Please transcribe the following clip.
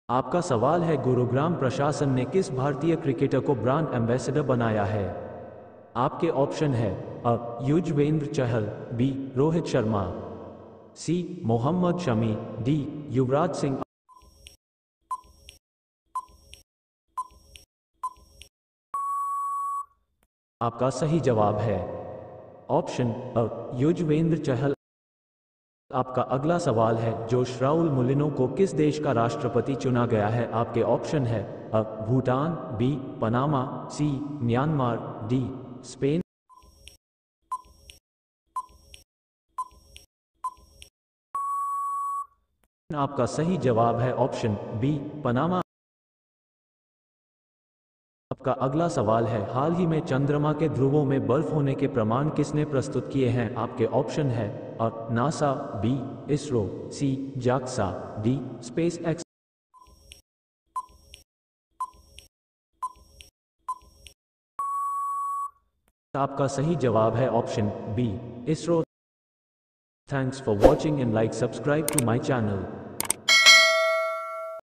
आपका सवाल है, गुरुग्राम प्रशासन ने किस भारतीय क्रिकेटर को ब्रांड एम्बेसडर बनाया है? आपके ऑप्शन है A Yuzvendra Chahal, B Rohit Sharma, C Mohammed Shami, D Yuvraj Singh. आपका सही जवाब है ऑप्शन अ युजवेंद्र चहल। आपका अगला सवाल है, जोश राउल मुलिनो को किस देश का राष्ट्रपति चुना गया है? आपके ऑप्शन है A Bhutan, B Panama, C Myanmar, D Spain. आपका सही जवाब है ऑप्शन बी पनामा। आपका अगला सवाल है, हाल ही में चंद्रमा के ध्रुवों में बर्फ होने के प्रमाण किसने प्रस्तुत किए हैं? आपके ऑप्शन है A NASA, B ISRO, C JAXA, D SpaceX. आपका सही जवाब है option B ISRO. Thanks for watching and like subscribe to my channel.